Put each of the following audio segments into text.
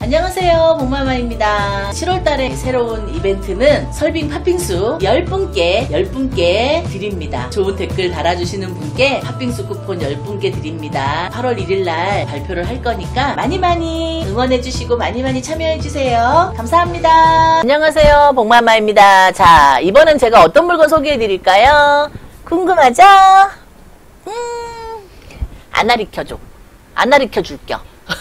안녕하세요, 복마마입니다. 7월달에 새로운 이벤트는 설빙 팥빙수 10분께 드립니다. 좋은 댓글 달아주시는 분께 팥빙수 쿠폰 10분께 드립니다. 8월 1일날 발표를 할 거니까 많이 응원해주시고 많이 참여해주세요. 감사합니다. 안녕하세요, 복마마입니다. 자, 이번엔 제가 어떤 물건 소개해드릴까요? 궁금하죠? 안 가르쳐줘. 안 가르쳐줄게요.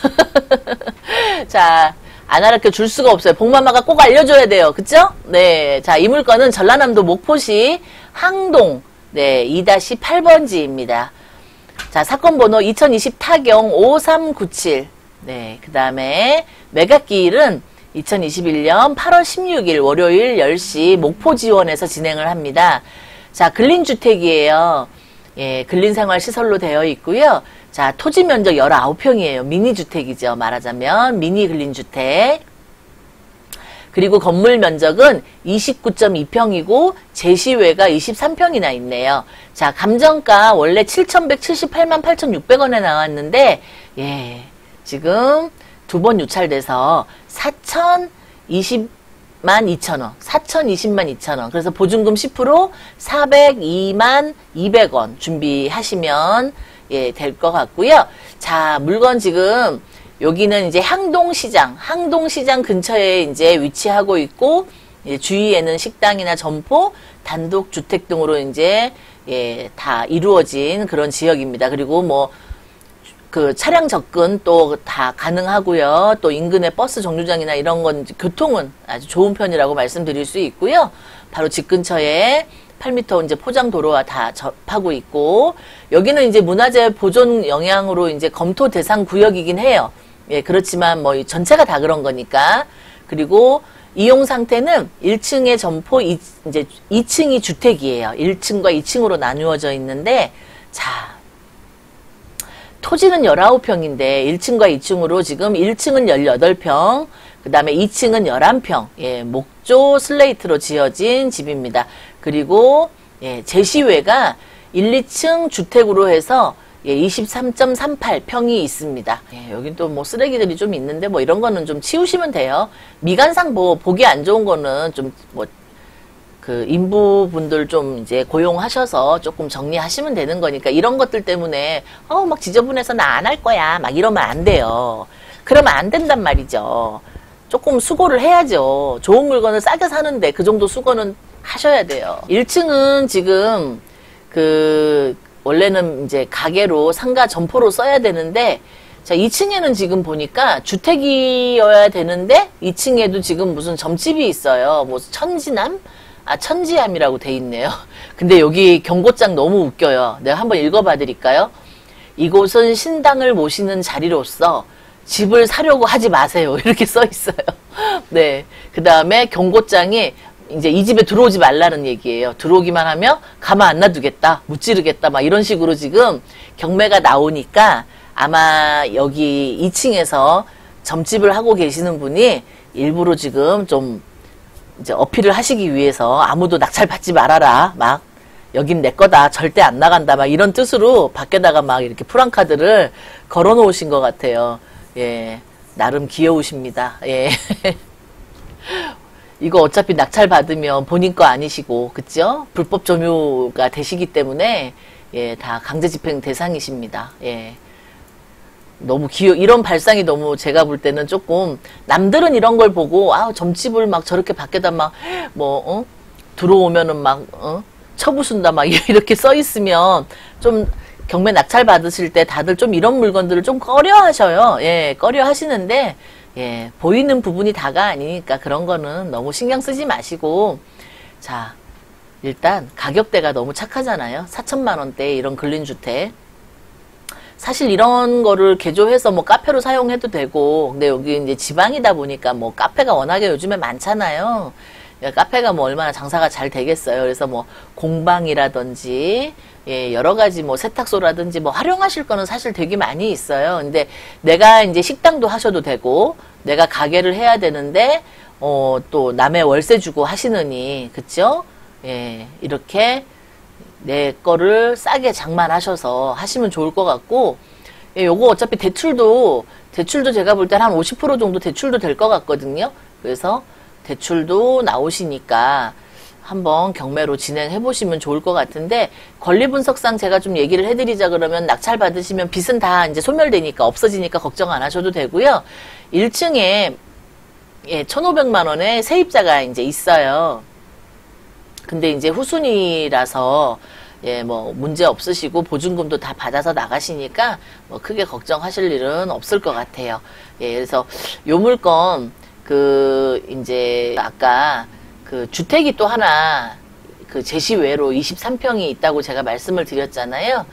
자, 안 가르쳐 줄 수가 없어요. 복마마가 꼭 알려줘야 돼요. 그쵸? 네. 자, 이 물건은 전라남도 목포시 항동, 네, 2-8번지입니다. 자, 사건 번호 2020 타경 5397. 네. 그 다음에 매각기일은 2021년 8월 16일 월요일 10시 목포 지원에서 진행을 합니다. 자, 근린주택이에요. 예, 근린생활시설로 되어 있고요. 자, 토지 면적 19평이에요. 미니주택이죠. 말하자면 미니 근린주택. 그리고 건물 면적은 29.2평이고 제시외가 23평이나 있네요. 자, 감정가 원래 7,178만 8,600원에 나왔는데 예, 지금 두 번 유찰돼서 4,020만 2천원, 4,020만 2천원. 그래서 보증금 10% 402만 200원 준비하시면 예, 될 것 같고요. 자, 물건 지금 여기는 이제 항동시장 근처에 이제 위치하고 있고 예, 주위에는 식당이나 점포, 단독주택 등으로 이제 예, 다 이루어진 그런 지역입니다. 그리고 뭐 그 차량 접근 또 다 가능하고요. 또 인근의 버스 정류장이나 이런 건 교통은 아주 좋은 편이라고 말씀드릴 수 있고요. 바로 집 근처에 8m 이제 포장 도로와 다 접하고 있고 여기는 이제 문화재 보존 영향으로 이제 검토 대상 구역이긴 해요. 예, 그렇지만 뭐 전체가 다 그런 거니까. 그리고 이용 상태는 1층의 점포, 이제 2층이 주택이에요. 1층과 2층으로 나누어져 있는데 자, 토지는 19평인데 1층과 2층으로 지금 1층은 18평, 그 다음에 2층은 11평, 예, 목조 슬레이트로 지어진 집입니다. 그리고 예, 제시외가 1, 2층 주택으로 해서 예, 23.38평이 있습니다. 예, 여긴 또 뭐 쓰레기들이 좀 있는데 뭐 이런 거는 좀 치우시면 돼요. 미관상 뭐 보기 안 좋은 거는 좀 뭐 그 인부분들 좀 이제 고용하셔서 조금 정리하시면 되는 거니까 이런 것들 때문에 막 지저분해서 나 안 할 거야 막 이러면 안 돼요. 그러면 안 된단 말이죠. 조금 수고를 해야죠. 좋은 물건을 싸게 사는데 그 정도 수고는 하셔야 돼요. 1층은 지금 그 원래는 이제 가게로 상가 점포로 써야 되는데 자, 2층에는 지금 보니까 주택이어야 되는데 2층에도 지금 무슨 점집이 있어요. 뭐 천지암이라고 돼 있네요. 근데 여기 경고장 너무 웃겨요. 내가 한번 읽어봐 드릴까요? 이곳은 신당을 모시는 자리로서 집을 사려고 하지 마세요. 이렇게 써 있어요. 네. 그 다음에 경고장이 이제 이 집에 들어오지 말라는 얘기예요. 들어오기만 하면 가만 안 놔두겠다. 무찌르겠다. 막 이런 식으로 지금 경매가 나오니까 아마 여기 2층에서 점집을 하고 계시는 분이 일부러 지금 좀 이제 어필을 하시기 위해서 아무도 낙찰 받지 말아라. 막 여긴 내 거다. 절대 안 나간다. 막 이런 뜻으로 밖에다가 막 이렇게 프랑카드를 걸어 놓으신 것 같아요. 예. 나름 귀여우십니다. 예. 이거 어차피 낙찰 받으면 본인 거 아니시고, 그죠? 불법 점유가 되시기 때문에, 예, 다 강제 집행 대상이십니다. 예. 너무 이런 발상이 너무 제가 볼 때는 조금, 남들은 이런 걸 보고, 점집을 막 저렇게 밖에다 막, 들어오면은 막, 쳐부순다 막 이렇게 써 있으면, 좀, 경매 낙찰 받으실 때 다들 좀 이런 물건들을 좀 꺼려 하셔요. 예, 꺼려 하시는데, 예, 보이는 부분이 다가 아니니까 그런 거는 너무 신경 쓰지 마시고, 자, 일단 가격대가 너무 착하잖아요. 4천만 원대 이런 근린주택. 사실 이런 거를 개조해서 뭐 카페로 사용해도 되고, 근데 여기 이제 지방이다 보니까 뭐 카페가 워낙에 요즘에 많잖아요. 카페가 뭐 얼마나 장사가 잘 되겠어요. 그래서 뭐 공방이라든지, 예, 여러 가지 뭐 세탁소라든지 뭐 활용하실 거는 사실 되게 많이 있어요. 근데 내가 이제 식당도 하셔도 되고, 내가 가게를 해야 되는데, 또 남의 월세 주고 하시느니, 그쵸? 예, 이렇게 내 거를 싸게 장만하셔서 하시면 좋을 것 같고, 예, 요거 어차피 대출도 대출도 제가 볼 땐 한 50% 정도 대출도 될 것 같거든요. 그래서 대출도 나오시니까 한번 경매로 진행해 보시면 좋을 것 같은데, 권리 분석상 제가 좀 얘기를 해드리자 그러면, 낙찰 받으시면 빚은 다 이제 소멸되니까 없어지니까 걱정 안 하셔도 되고요. 1층에 1,500만 원의 세입자가 이제 있어요. 근데 이제 후순위라서 뭐 문제 없으시고 보증금도 다 받아서 나가시니까 뭐 크게 걱정하실 일은 없을 것 같아요. 그래서 요 물건 이제 아까 주택이 또 하나 제시 외로 23평이 있다고 제가 말씀을 드렸잖아요.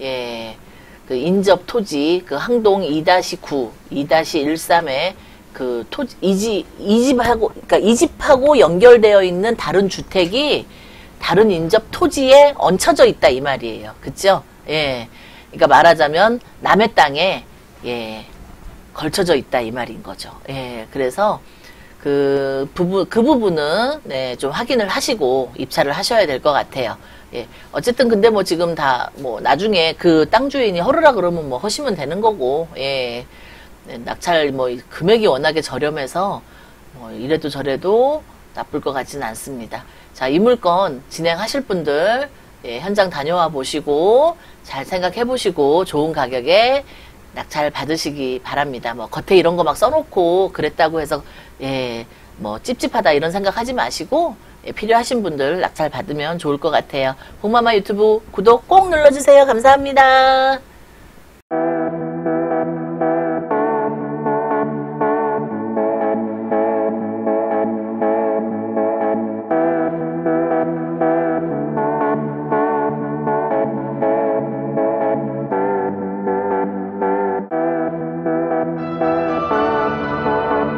인접 토지 항동 2-9, 2-13에 토지 이집하고, 그러니까 이집하고 연결되어 있는 다른 주택이 다른 인접 토지에 얹혀져 있다 이 말이에요. 그죠? 그러니까 말하자면 남의 땅에 걸쳐져 있다 이 말인 거죠. 그래서 그 부분은 좀 확인을 하시고 입찰을 하셔야 될 것 같아요. 어쨌든 근데 뭐 지금 다 뭐 나중에 그 땅 주인이 허르라 그러면 뭐 하시면 되는 거고, 낙찰 뭐 금액이 워낙에 저렴해서 뭐 이래도 저래도 나쁠 것 같지는 않습니다. 자, 이 물건 진행하실 분들 현장 다녀와 보시고 잘 생각해 보시고 좋은 가격에 낙찰 받으시기 바랍니다. 뭐 겉에 이런 거 막 써놓고 그랬다고 해서 뭐 찝찝하다 이런 생각하지 마시고 필요하신 분들 낙찰 받으면 좋을 것 같아요. 복마마 유튜브 구독 꼭 눌러주세요. 감사합니다.